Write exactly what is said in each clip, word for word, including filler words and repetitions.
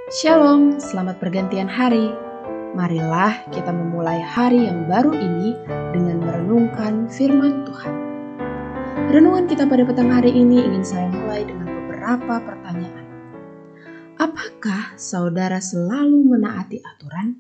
Shalom, selamat pergantian hari. Marilah kita memulai hari yang baru ini dengan merenungkan firman Tuhan. Renungan kita pada petang hari ini ingin saya mulai dengan beberapa pertanyaan. Apakah saudara selalu menaati aturan?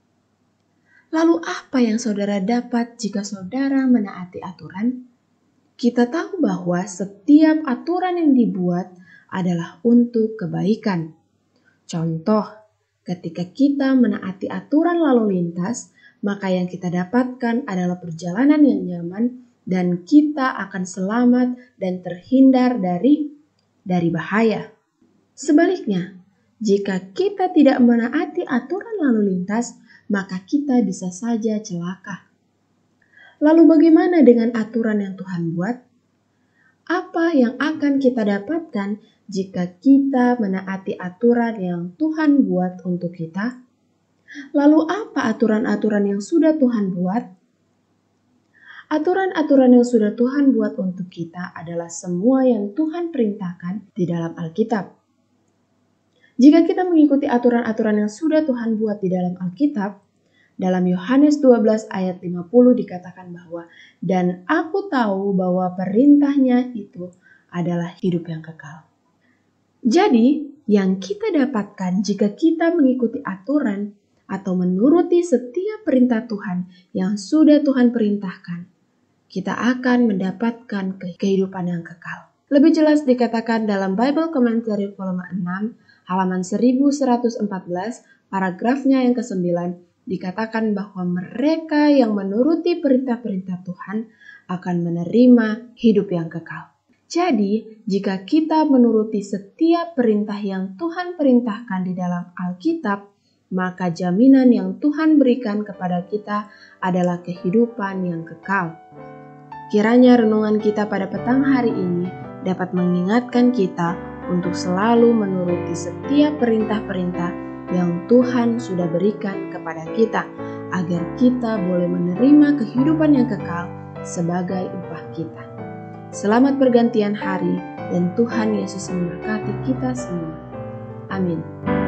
Lalu apa yang saudara dapat jika saudara menaati aturan? Kita tahu bahwa setiap aturan yang dibuat adalah untuk kebaikan. Contoh, ketika kita menaati aturan lalu lintas, maka yang kita dapatkan adalah perjalanan yang nyaman dan kita akan selamat dan terhindar dari dari bahaya. Sebaliknya, jika kita tidak menaati aturan lalu lintas, maka kita bisa saja celaka. Lalu bagaimana dengan aturan yang Tuhan buat? Apa yang akan kita dapatkan jika kita menaati aturan yang Tuhan buat untuk kita? Lalu apa aturan-aturan yang sudah Tuhan buat? Aturan-aturan yang sudah Tuhan buat untuk kita adalah semua yang Tuhan perintahkan di dalam Alkitab. Jika kita mengikuti aturan-aturan yang sudah Tuhan buat di dalam Alkitab, dalam Yohanes dua belas ayat lima puluh dikatakan bahwa, "Dan aku tahu bahwa perintahnya itu adalah hidup yang kekal." Jadi, yang kita dapatkan jika kita mengikuti aturan atau menuruti setiap perintah Tuhan yang sudah Tuhan perintahkan, kita akan mendapatkan kehidupan yang kekal. Lebih jelas dikatakan dalam Bible Commentary volume enam, halaman seribu seratus empat belas, paragrafnya yang kesembilan, dikatakan bahwa mereka yang menuruti perintah-perintah Tuhan akan menerima hidup yang kekal. Jadi, jika kita menuruti setiap perintah yang Tuhan perintahkan di dalam Alkitab, maka jaminan yang Tuhan berikan kepada kita adalah kehidupan yang kekal. Kiranya renungan kita pada petang hari ini dapat mengingatkan kita untuk selalu menuruti setiap perintah-perintah yang Tuhan sudah berikan kepada kita, agar kita boleh menerima kehidupan yang kekal sebagai upah kita. Selamat pergantian hari dan Tuhan Yesus memberkati kita semua. Amin.